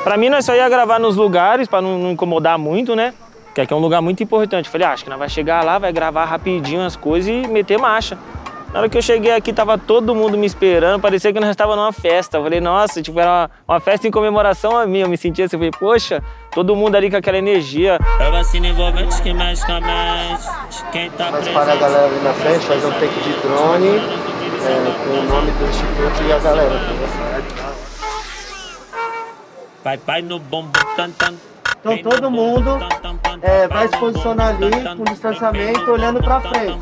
Pra mim, nós só ia gravar nos lugares, pra não incomodar muito, né? Que aqui é um lugar muito importante. Eu falei, acho que nós vai chegar lá, vai gravar rapidinho as coisas e meter marcha. Na hora que eu cheguei aqui, tava todo mundo me esperando, parecia que nós estávamos numa festa. Eu falei, nossa, tipo, era uma festa em comemoração a mim. Eu me sentia assim, eu falei, poxa, todo mundo ali com aquela energia. Eu vacino envolvente que mexe com a mente. Quem tá presente. Para a galera ali na frente, fazer um take de drone com o nome do instituto e a galera. Vai no bombo, tan, tan. Então todo mundo vai se posicionar ali com distanciamento, olhando pra frente.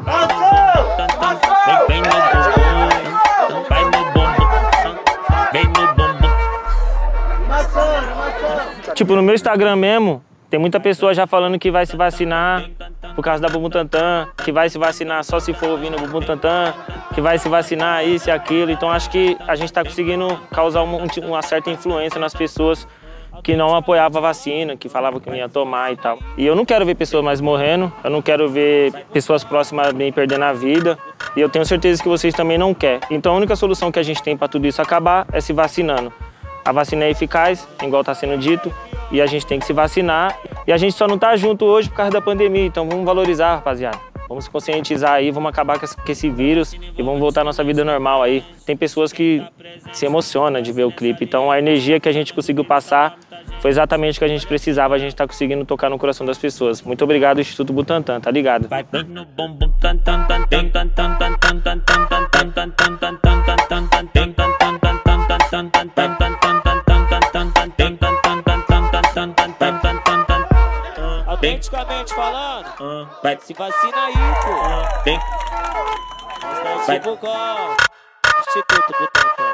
Vem no bombo, vai no bombo, vem no bombo. Tipo, no meu Instagram mesmo, tem muita pessoa já falando que vai se vacinar por causa da Bubutantan, que vai se vacinar só se for ouvindo Bubutantan, que vai se vacinar isso e aquilo. Então acho que a gente tá conseguindo causar uma certa influência nas pessoas que não apoiavam a vacina, que falavam que não ia tomar e tal. E eu não quero ver pessoas mais morrendo, eu não quero ver pessoas próximas a mim perdendo a vida, e eu tenho certeza que vocês também não querem. Então a única solução que a gente tem para tudo isso acabar é se vacinando. A vacina é eficaz, igual está sendo dito, e a gente tem que se vacinar. E a gente só não tá junto hoje por causa da pandemia, então vamos valorizar, rapaziada. Vamos se conscientizar aí, vamos acabar com esse vírus e vamos voltar à nossa vida normal aí. Tem pessoas que se emocionam de ver o clipe, então a energia que a gente conseguiu passar foi exatamente o que a gente precisava, a gente tá conseguindo tocar no coração das pessoas. Muito obrigado, Instituto Butantan, tá ligado? Vai no bombo, tan tan tan tan tan tan tan tan tan tan tan tan tan tan tan Autenticamente falando, vai se vacina aí, pô. Vai divulgar Instituto Butantan.